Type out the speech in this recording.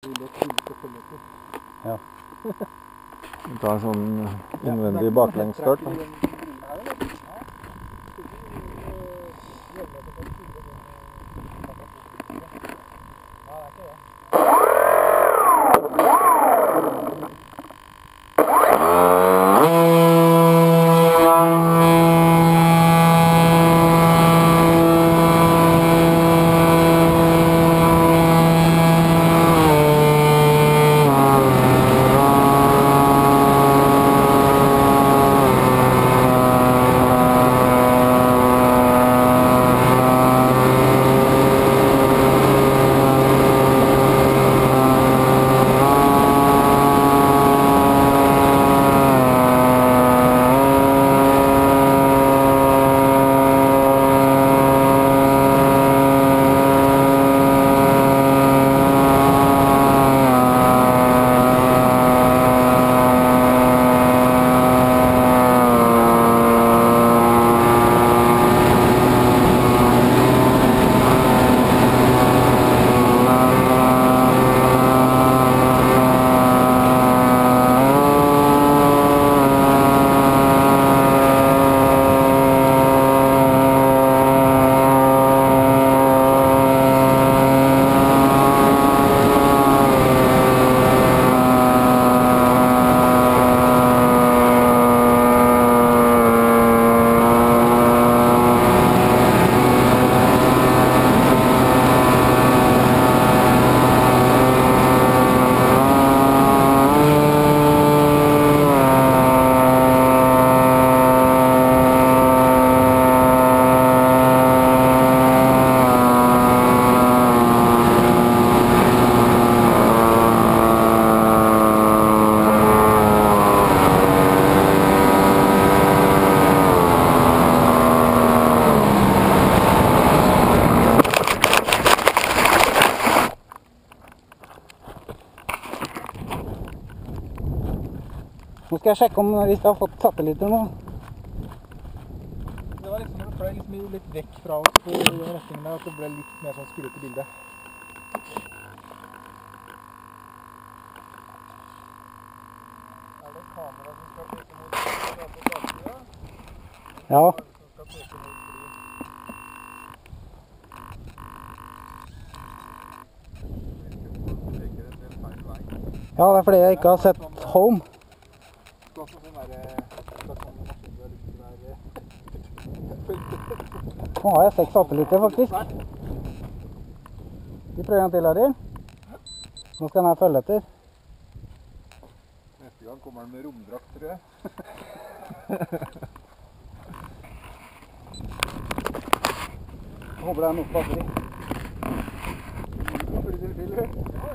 Ja. Vi tar en sånn innvendig baklengsstart. Nå skal jeg sjekke om vi skal ha fått satellitter nå. Det var liksom, det ble liksom litt vekk fra oss på retningen der, at det ble litt mer sånn skurrete bilde. Er det kamera som skal peke mot baksida? Ja. Ja, det er fordi jeg ikke har sett Home. Nå har jeg 6 satellitter faktisk. Vi prøver en til, Harry. Nå skal den her følge etter. Neste gang kommer den med romdrakt, tror jeg. Jeg håper det er nok batteri. Nå flyr det til,